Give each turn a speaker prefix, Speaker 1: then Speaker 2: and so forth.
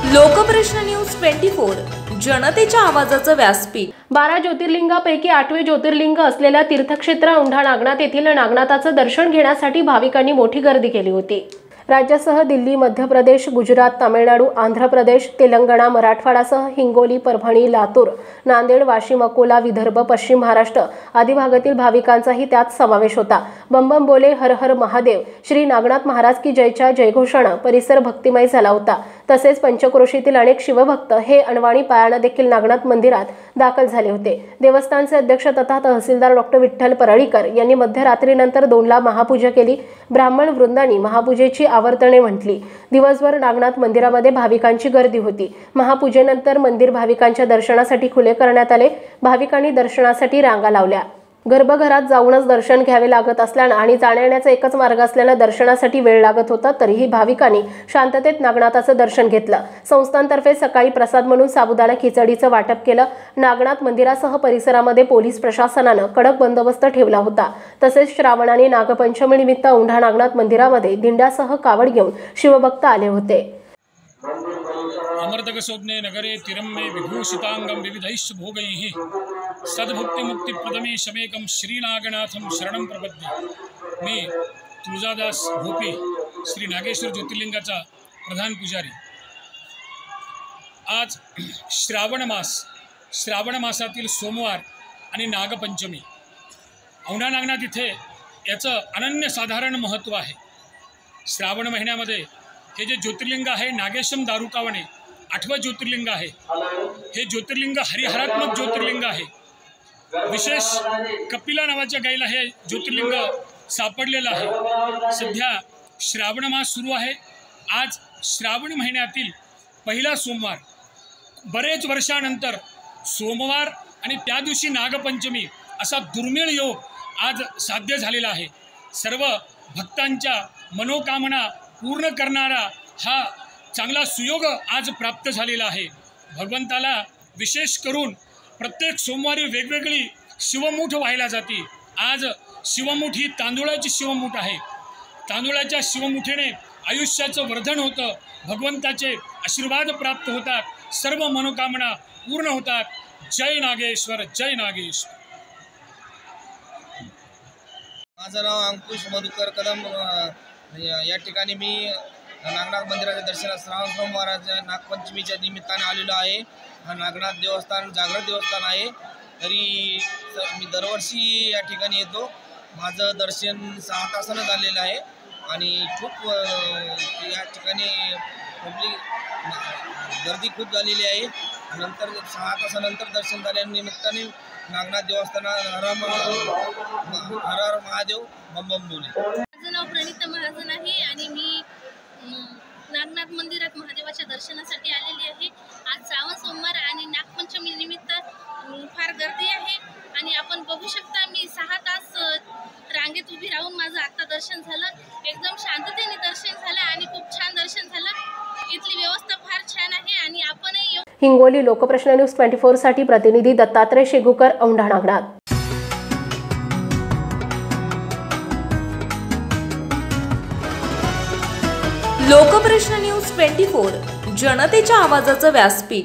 Speaker 1: Lokprashna news 24 जनतेच्या आवाजाचं व्यासपीठ।
Speaker 2: 12 ज्योतिर्लिंगापैकी 8वे ज्योतिर्लिंग असलेल्या तीर्थक्षेत्र औंढा नागनाथ येथील नागनाथाचं दर्शन घेण्यासाठी भाविकांनी मोठी गर्दी केली होती। राज्यासह दिल्ली, मध्य प्रदेश, गुजरात, तामिळनाडू, आंध्र प्रदेश, तेलंगणा, मराठवाडासह हिंगोली, परभणी, लातूर, नांदेड, वाशिम, अकोला, विदर्भ, पश्चिम महाराष्ट्र आदी भागातील भाविकांचाही त्यात समावेश होता। बम बम बोले, हर हर महादेव, श्री नागनाथ महाराज की जयच्या जयघोषानं परिसर भक्तिमय झाला होता। तसेच पंचक्रोशीतील अनेक शिवभक्त हे अनवाणी पायानं देखील नागनाथ मंदिरात दाखल झाले होते। देवस्थानचे अध्यक्ष तथा तहसीलदार डॉ. विठ्ठल परळीकर यांनी मध्यरात्रीनंतर 2ला महापूजा केली। ब्राह्मण वृंदांनी महापूजेची आवर्तने म्हटली। दिवसभर नागनाथ मंदिरामध्ये भाविकांची गर्दी होती। महापूजेनंतर मंदिर भाविकांच्या दर्शनासाठी खुले करण्यात आले। भाविकांनी दर्शनासाठी रांगा लावल्या। गर्भगृहात जाऊनच दर्शन घ्यावे लागत असल्याने आणि जाण्याचा एकच मार्ग असल्याने दर्शनासाठी वेळ लागत होता, तरीही भाविकांनी शांततेत नागनाथाचं दर्शन घेतलं। संस्थांतर्फे सकाळी प्रसाद म्हणून साबुदाणा खिचडीचं वाटप केलं। नागनाथ मंदिरासह परिसरामध्ये पोलीस प्रशासनानं कडक बंदोबस्त ठेवला होता। तसेच श्रावण आणि नागपंचमीनिमित्त औंढा नागनाथ मंदिरामध्ये दिंड्यासह कावड घेऊन शिवभक्त आले होते।
Speaker 3: अमृतकसोज्ञे नगरे तिरम्मे विभूषितांगम विविधैश्च भोगैः सद्भुक्ति मुक्ति प्रदमे शमेकम श्रीनागनाथम शरणं प्रपद्ये। मी तुळजादास भोपी श्री नागेश्वर ज्योतिर्लिंगाचा प्रधान पुजारी। आज श्रावण मासातील सोमवार आणि नागपंचमी औंढा नागनाथ इथे याचं अनन्यसाधारण महत्त्व आहे। श्रावण महिन्यामध्ये हे जे ज्योतिर्लिंग आहे नागेशम दारुकावणे 8वं ज्योतिर्लिंग आहे। हे ज्योतिर्लिंग हरिहरात्मक ज्योतिर्लिंग आहे। विशेष कपिला नावाच्या गायीला हे ज्योतिर्लिंग सापडलेलं आहे। सध्या श्रावण मास सुरू आहे। आज श्रावण महिन्यातील पहिला सोमवार, बरेच वर्षानंतर सोमवार आणि त्या दिवशी नागपंचमी असा दुर्मिळ योग आज साध्य झालेला आहे। सर्व भक्तांच्या मनोकामना पूर्ण करणारा हा चांगला सुयोग आज प्राप्त झालेला आहे। भगवंताला विशेष करून प्रत्येक सोमवारी वेगवेगळी शिवमूठ व्हायला जाते। आज शिवमूठ ही तांदूळाची शिवमूठ आहे। तांदूळाच्या शिवमुठीने आयुष्याचं वर्धन होतं, भगवंताचे आशीर्वाद प्राप्त होतात, सर्व मनोकामना पूर्ण होतात। जय नागेश्वर, जय नागेश्वर।
Speaker 4: माझं नाव अंकुश मधुकर कदम। या ठिकाणी मी नागनाथ मंदिराच्या दर्शनास श्रावण सोमवाराच्या नागपंचमीच्या निमित्ताने आलेलो आहे। हा नागनाथ देवस्थान जागृत देवस्थान आहे, तरी मी दरवर्षी या ठिकाणी येतो। माझं दर्शन 6 तासानं झालेलं आहे आणि खूप या ठिकाणी गर्दी खूप झालेली आहे। नंतर 6 तासानंतर दर्शन झाल्यानिमित्ताने नागनाथ देवस्थानात हर हर महादेव बम बम बोले।
Speaker 5: माझं नाव प्रणिता महाजन आहे आणि मी नागनाथ मंदिरात महादेवाच्या दर्शनासाठी आलेली आहे। आज श्रावण सोमवार आणि नागपंचमी निमित्त फार गर्दी आहे आणि आपण बघू शकता मी 6 तास रांगेत उभी राहून माझं आता दर्शन झालं। एकदम शांततेने दर्शन झालं आणि खूप छान दर्शन झालं। इथली व्यवस्था फार छान आहे आणि आपणही
Speaker 2: हिंगोली लोकप्रश्न न्यूज 24 साठी प्रतिनिधी दत्तात्रय शेगुकर, औंढा नागनाथ।
Speaker 1: लोकप्रश्न न्यूज 24 जनतेच्या आवाजाचं व्यासपीठ।